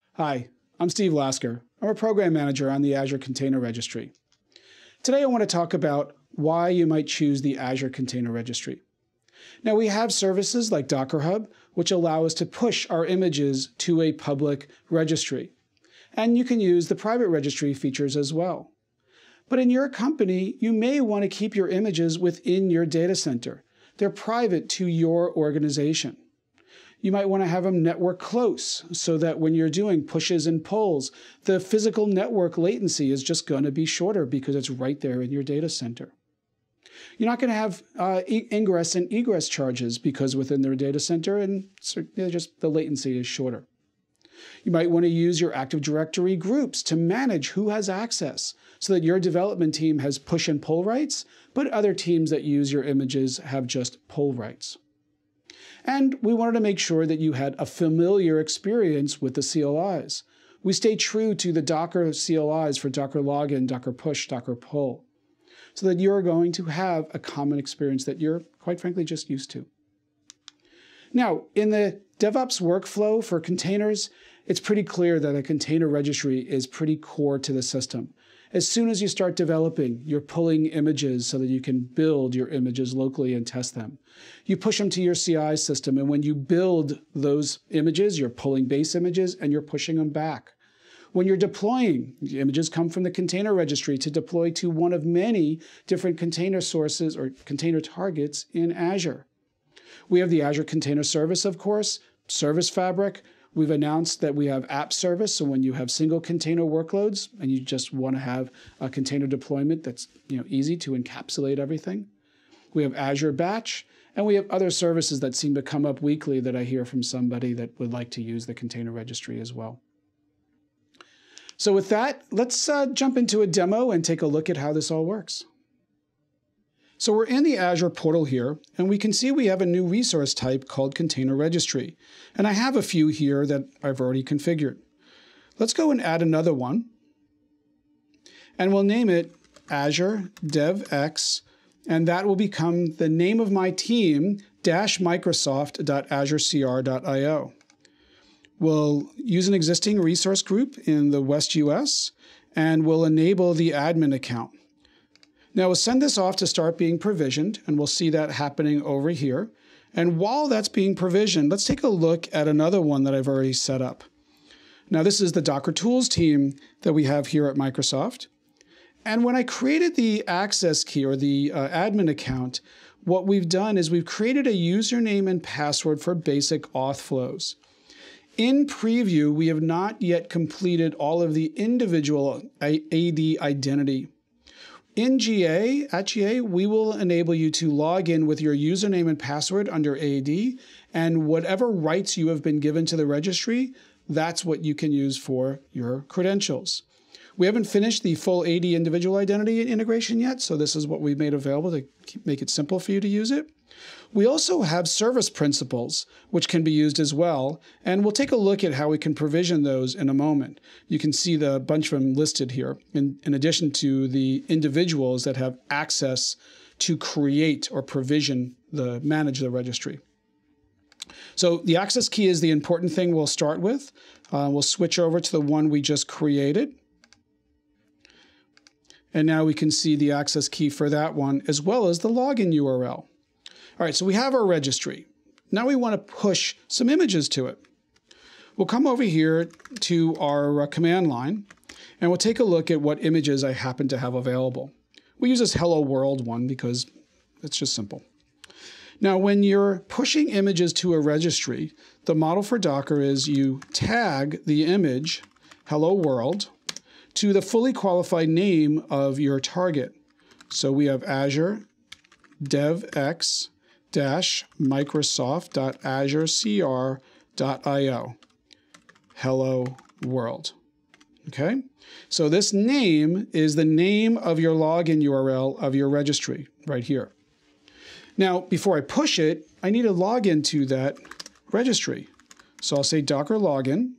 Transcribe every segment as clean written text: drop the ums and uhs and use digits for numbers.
Hi, I'm Steve Lasker. I'm a program manager on the Azure Container Registry. Today I want to talk about why you might choose the Azure Container Registry. Now we have services like Docker Hub, which allow us to push our images to a public registry. And you can use the private registry features as well. But in your company, you may want to keep your images within your data center. They're private to your organization. You might want to have them network close so that when you're doing pushes and pulls, the physical network latency is just going to be shorter because it's right there in your data center. You're not going to have ingress and egress charges because within their data center, and so just the latency is shorter. You might want to use your Active Directory groups to manage who has access so that your development team has push and pull rights, but other teams that use your images have just pull rights. And we wanted to make sure that you had a familiar experience with the CLIs. We stay true to the Docker CLIs for Docker login, Docker push, Docker pull, so that you're going to have a common experience that you're, quite frankly, just used to. Now, in the DevOps workflow for containers, it's pretty clear that a container registry is pretty core to the system. As soon as you start developing, you're pulling images so that you can build your images locally and test them. You push them to your CI system, and when you build those images, you're pulling base images and you're pushing them back. When you're deploying, the images come from the container registry to deploy to one of many different container sources or container targets in Azure. We have the Azure Container Service, of course, Service Fabric. We've announced that we have app service, so when you have single container workloads and you just want to have a container deployment that's easy to encapsulate everything. We have Azure Batch, and we have other services that seem to come up weekly that I hear from somebody that would like to use the container registry as well. So with that, let's jump into a demo and take a look at how this all works. So we're in the Azure portal here, and we can see we have a new resource type called Container Registry. And I have a few here that I've already configured. Let's go and add another one. And we'll name it Azure DevX, and that will become the name of my team, -microsoft.azurecr.io. We'll use an existing resource group in the West US, and we'll enable the admin account. Now we'll send this off to start being provisioned, and we'll see that happening over here. And while that's being provisioned, let's take a look at another one that I've already set up. Now this is the Docker Tools team that we have here at Microsoft. And when I created the access key or the admin account, what we've done is we've created a username and password for basic auth flows. In preview, we have not yet completed all of the individual AD identity. In GA, at GA, we will enable you to log in with your username and password under AD, and whatever rights you have been given to the registry, that's what you can use for your credentials. We haven't finished the full AD individual identity integration yet, so this is what we've made available to make it simple for you to use it. We also have service principals, which can be used as well, and we'll take a look at how we can provision those in a moment. You can see the bunch of them listed here, in addition to the individuals that have access to create or provision manage the registry. So the access key is the important thing we'll start with. We'll switch over to the one we just created. And now we can see the access key for that one, as well as the login URL. All right, so we have our registry. Now we want to push some images to it. We'll come over here to our command line, and we'll take a look at what images I happen to have available. We use this Hello World one because it's just simple. Now, when you're pushing images to a registry, the model for Docker is you tag the image Hello World to the fully qualified name of your target. So we have Azure DevX-Microsoft.azurecr.io. Hello World. Okay? So this name is the name of your login URL of your registry right here. Now, before I push it, I need to log into that registry. So I'll say Docker login,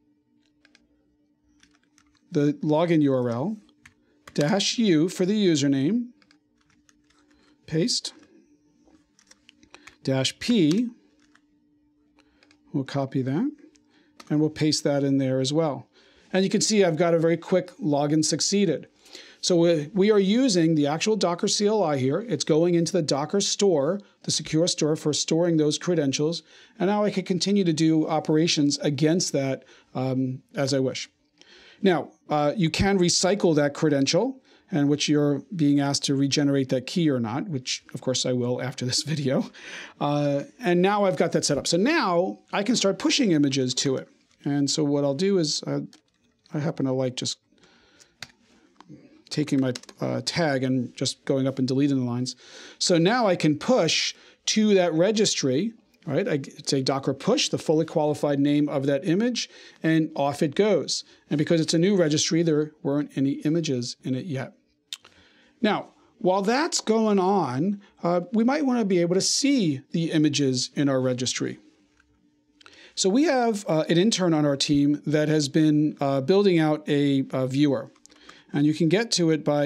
the login URL, -u for the username, paste, -p, we'll copy that, and we'll paste that in there as well. And you can see I've got a very quick login succeeded. So we are using the actual Docker CLI here. It's going into the Docker store, the secure store, for storing those credentials. And now I can continue to do operations against that as I wish. Now, you can recycle that credential, and which you're being asked to regenerate that key or not, which of course I will after this video. And now I've got that set up. So now I can start pushing images to it. And so what I'll do is I happen to like just taking my tag and just going up and deleting the lines. So now I can push to that registry, right? I say Docker push, the fully qualified name of that image, and off it goes. And because it's a new registry, there weren't any images in it yet. Now, while that's going on, we might want to be able to see the images in our registry. So we have an intern on our team that has been building out a viewer. And you can get to it by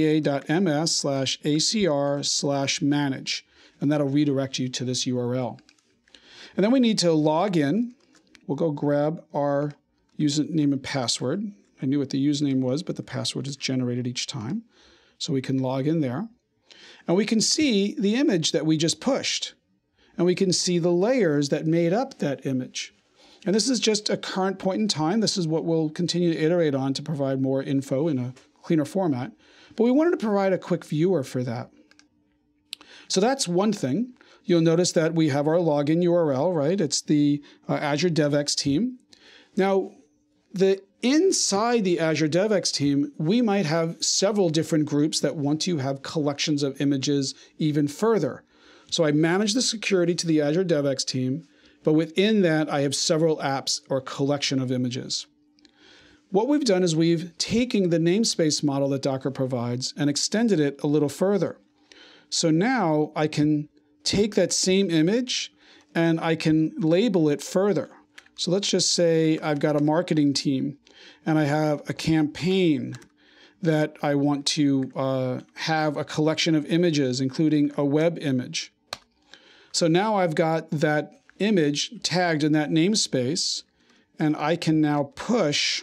aka.ms/acr/manage. And that'll redirect you to this URL. And then we need to log in. We'll go grab our username and password. I knew what the username was, but the password is generated each time. So we can log in there. And we can see the image that we just pushed. And we can see the layers that made up that image. And this is just a current point in time. This is what we'll continue to iterate on to provide more info in a cleaner format. But we wanted to provide a quick viewer for that. So that's one thing. You'll notice that we have our login URL, right? It's the Azure DevX team. Now, inside the Azure DevX team, we might have several different groups that want to have collections of images even further. So I manage the security to the Azure DevX team, but within that, I have several apps or collection of images. What we've done is we've taken the namespace model that Docker provides and extended it a little further. So now I can take that same image and I can label it further. So let's just say I've got a marketing team and I have a campaign that I want to have a collection of images, including a web image. So now I've got that image tagged in that namespace, and I can now push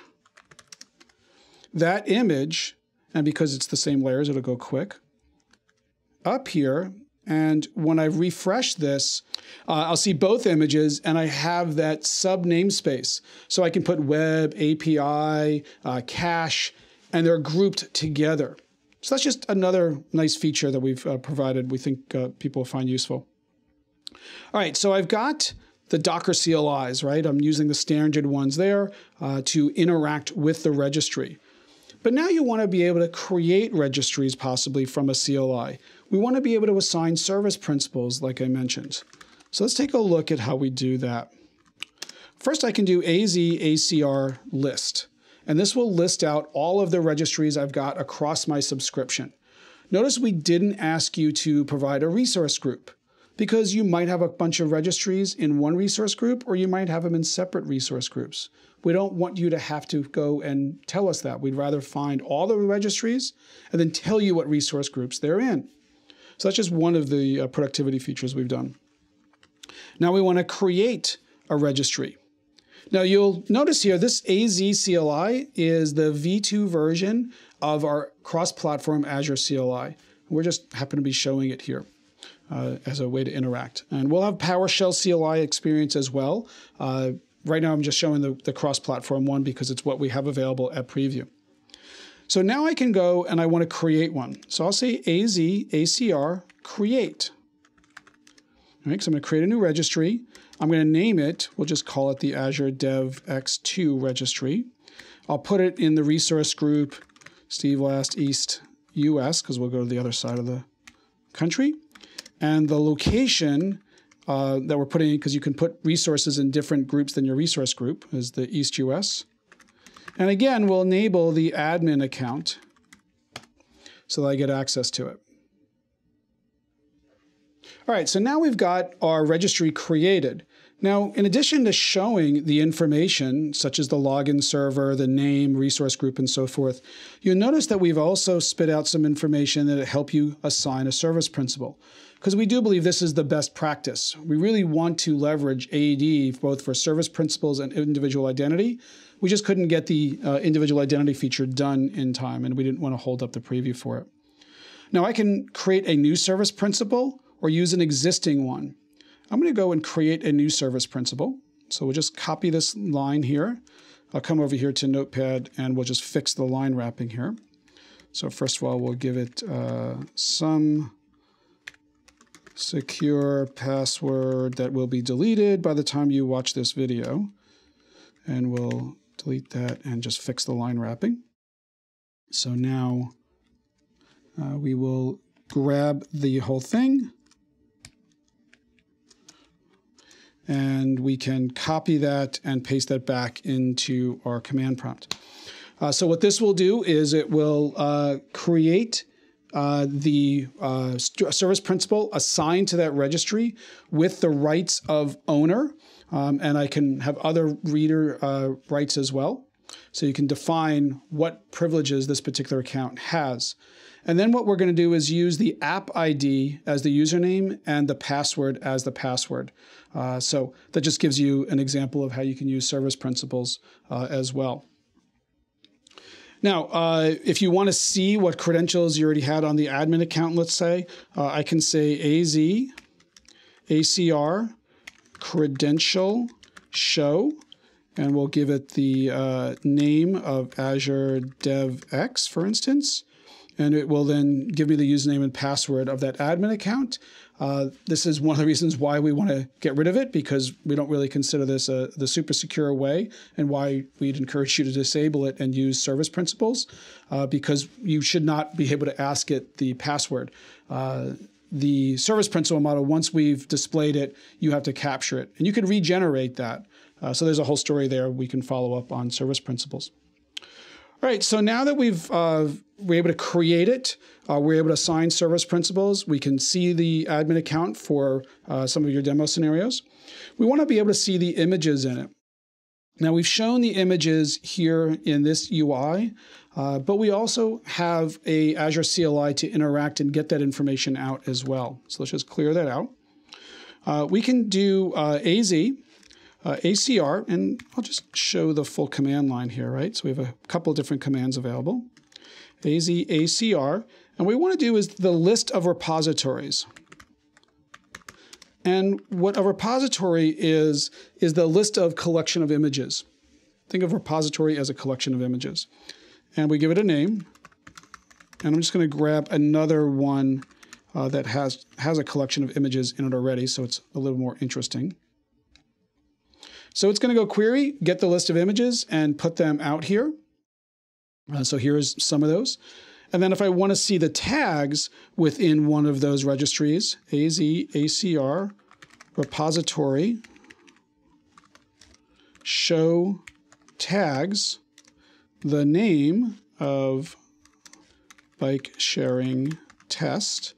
that image, and because it's the same layers, it'll go quick, up here. And when I refresh this, I'll see both images, and I have that sub namespace. So I can put web, API, cache, and they're grouped together. So that's just another nice feature that we've provided, we think people will find useful. All right, so I've got the Docker CLIs, right? I'm using the standard ones there to interact with the registry. But now you want to be able to create registries possibly from a CLI. We want to be able to assign service principals, like I mentioned. So let's take a look at how we do that. First, I can do AZ-ACR list. And this will list out all of the registries I've got across my subscription. Notice we didn't ask you to provide a resource group, because you might have a bunch of registries in one resource group, or you might have them in separate resource groups. We don't want you to have to go and tell us that. We'd rather find all the registries and then tell you what resource groups they're in. So that's just one of the productivity features we've done. Now we want to create a registry. Now you'll notice here, this AZ CLI is the V2 version of our cross-platform Azure CLI. We're just happen to be showing it here as a way to interact. And we'll have PowerShell CLI experience as well. Right now I'm just showing the cross-platform one because it's what we have available at preview. So now I can go and I want to create one. So I'll say AZ-ACR create. All right, so I'm going to create a new registry. I'm going to name it, we'll just call it the Azure DevX2 registry. I'll put it in the resource group Steve Last East US, because we'll go to the other side of the country. And the location that we're putting in, because you can put resources in different groups than your resource group, is the East US. And again, we'll enable the admin account so that I get access to it. All right, so now we've got our registry created. Now, in addition to showing the information, such as the login server, the name, resource group, and so forth, you'll notice that we've also spit out some information that will help you assign a service principal. because we do believe this is the best practice. We really want to leverage AED both for service principals and individual identity. We just couldn't get the individual identity feature done in time, and we didn't want to hold up the preview for it. Now I can create a new service principal or use an existing one. I'm going to go and create a new service principal. So we'll just copy this line here. I'll come over here to Notepad and we'll just fix the line wrapping here. So first of all, we'll give it some secure password that will be deleted by the time you watch this video. And we'll delete that and just fix the line wrapping. So now we will grab the whole thing and we can copy that and paste that back into our command prompt. So what this will do is it will create the service principal assigned to that registry with the rights of owner, and I can have other reader rights as well. So you can define what privileges this particular account has. And then what we're going to do is use the app ID as the username and the password as the password. So that just gives you an example of how you can use service principals as well. Now, if you want to see what credentials you already had on the admin account, let's say, I can say AZ, ACR, credential, show, and we'll give it the name of Azure DevX, for instance. And it will then give me the username and password of that admin account. This is one of the reasons why we want to get rid of it, because we don't really consider this the super secure way, and why we'd encourage you to disable it and use service principals, because you should not be able to ask it the password. The service principal model, once we've displayed it, you have to capture it. And you can regenerate that. So there's a whole story there we can follow up on service principals. All right, so now that we're able to create it, we're able to assign service principals. We can see the admin account for some of your demo scenarios. We want to be able to see the images in it. Now we've shown the images here in this UI, but we also have a Azure CLI to interact and get that information out as well. So let's just clear that out. We can do AZ, ACR, and I'll just show the full command line here, right? So we have a couple of different commands available. AZ, ACR, and what we want to do is the list of repositories. And what a repository is the list of collection of images. Think of repository as a collection of images. And we give it a name. And I'm just going to grab another one that has a collection of images in it already, so it's a little more interesting. So it's going to go query, get the list of images, and put them out here. So here's some of those. And then if I want to see the tags within one of those registries, AZ, ACR, repository, show tags, the name of bike sharing test,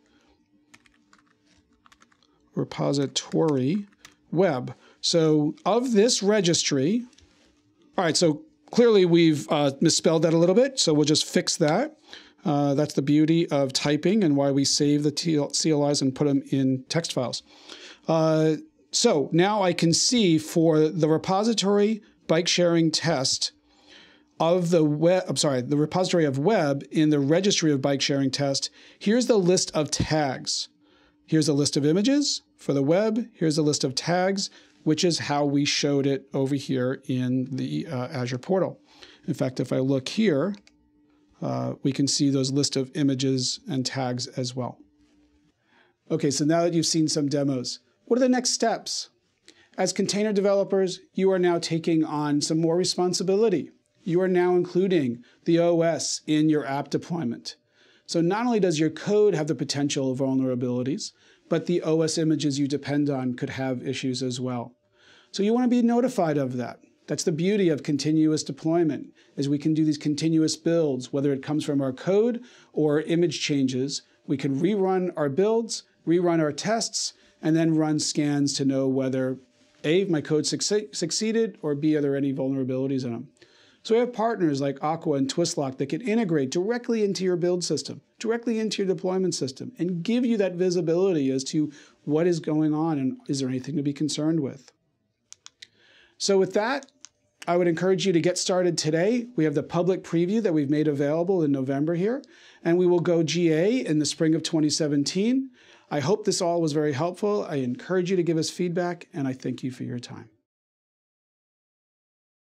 repository, web. So of this registry, all right, so clearly we've misspelled that a little bit, so we'll just fix that. That's the beauty of typing and why we save the CLIs and put them in text files. So now I can see for the repository bike sharing test of the web, the repository of web in the registry of bike sharing test, here's the list of tags. Here's a list of images for the web. Here's a list of tags, which is how we showed it over here in the Azure portal. In fact, if I look here, we can see those list of images and tags as well. Okay, so now that you've seen some demos, what are the next steps? As container developers, you are now taking on some more responsibility. You are now including the OS in your app deployment. So not only does your code have the potential vulnerabilities, but the OS images you depend on could have issues as well. So you want to be notified of that. That's the beauty of continuous deployment, is we can do these continuous builds, whether it comes from our code or image changes. We can rerun our builds, rerun our tests, and then run scans to know whether A, my code succeeded, or B, are there any vulnerabilities in them. So we have partners like Aqua and Twistlock that can integrate directly into your build system. directly into your deployment system and give you that visibility as to what is going on and is there anything to be concerned with. So with that, I would encourage you to get started today. We have the public preview that we've made available in November here, and we will go GA in the spring of 2017. I hope this all was very helpful. I encourage you to give us feedback, and I thank you for your time.